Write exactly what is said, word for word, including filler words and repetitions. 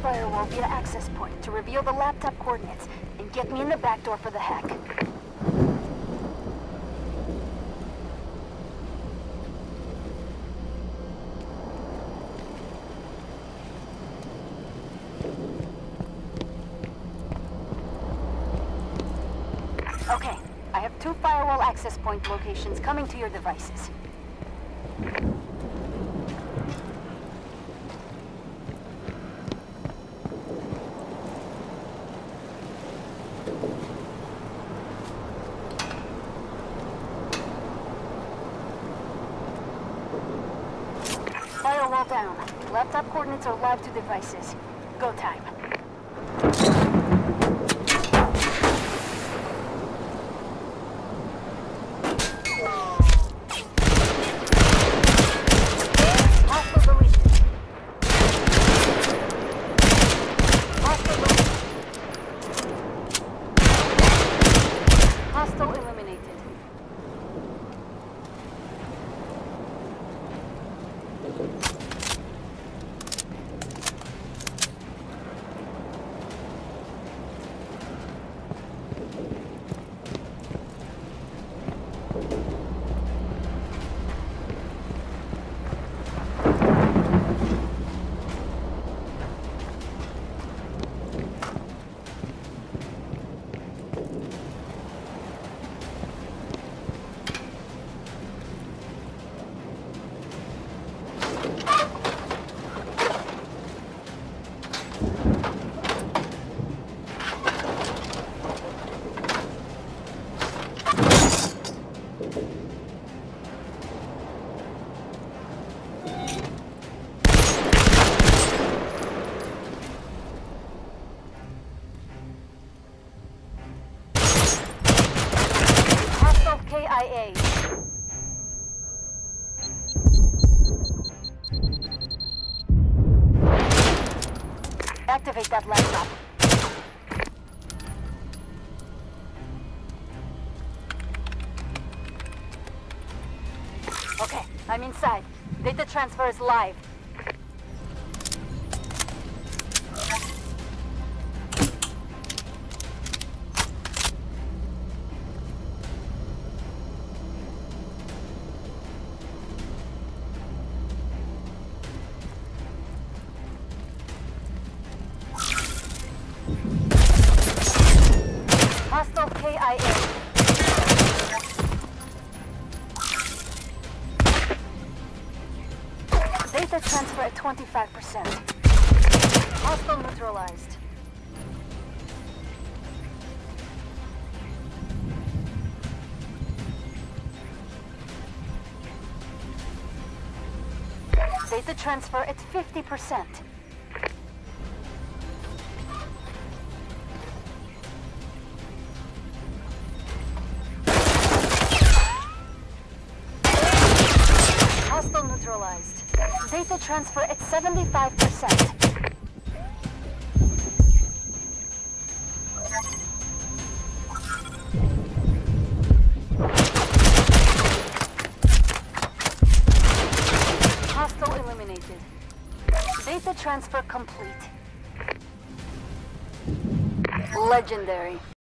firewall via access point to reveal the laptop coordinates and get me in the back door for the hack. Okay, I have two firewall access point locations coming to your devices. Firewall down. Laptop coordinates are live to devices. Go time. Hostile eliminated. K I A. Activate that laptop. Okay, I'm inside. Data transfer is live. Hostile K I A. Data transfer at twenty-five percent. Hostile neutralized. Data transfer at fifty percent. Hostile neutralized. Data transfer at seventy-five percent. Hostile eliminated. Data transfer complete. Legendary.